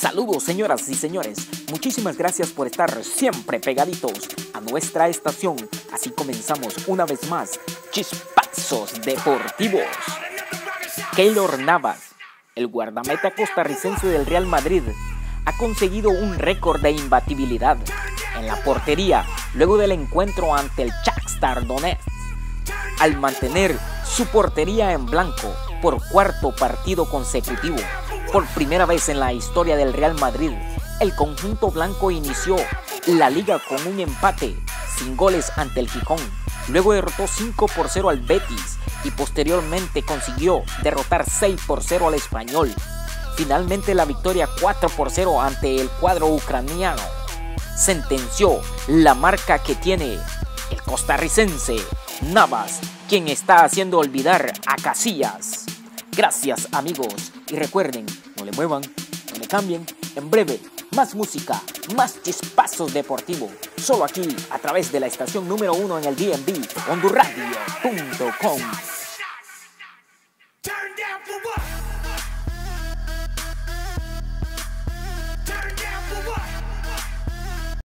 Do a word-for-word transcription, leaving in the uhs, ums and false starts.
Saludos, señoras y señores, muchísimas gracias por estar siempre pegaditos a nuestra estación. Así comenzamos una vez más, Chispazos Deportivos. Keylor Navas, el guardameta costarricense del Real Madrid, ha conseguido un récord de imbatibilidad en la portería luego del encuentro ante el Shakhtar Donetsk, al mantener su portería en blanco por cuarto partido consecutivo. Por primera vez en la historia del Real Madrid, el conjunto blanco inició la liga con un empate sin goles ante el Gijón. Luego derrotó cinco por cero al Betis y posteriormente consiguió derrotar seis por cero al Español. Finalmente la victoria cuatro por cero ante el cuadro ucraniano sentenció la marca que tiene el costarricense Navas, quien está haciendo olvidar a Casillas. Gracias, amigos, y recuerden, no le muevan, no le cambien. En breve, más música, más chispazos deportivos, solo aquí a través de la estación número uno en el D M V, hondurradio punto com.